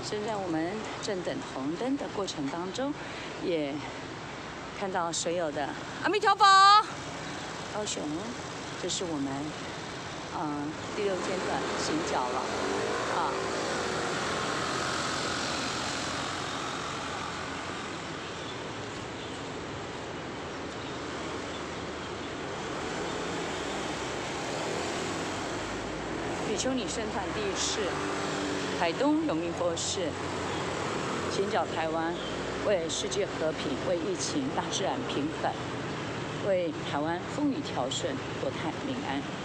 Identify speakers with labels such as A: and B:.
A: 所以在我们正等红灯的过程当中，也看到所有的阿弥陀佛，高雄，这是我们第6阶段行脚了啊。比丘尼圣团第1世，台东永明佛事，行脚台湾，为世界和平，为疫情大自然平反，为台湾风雨调顺，国泰民安。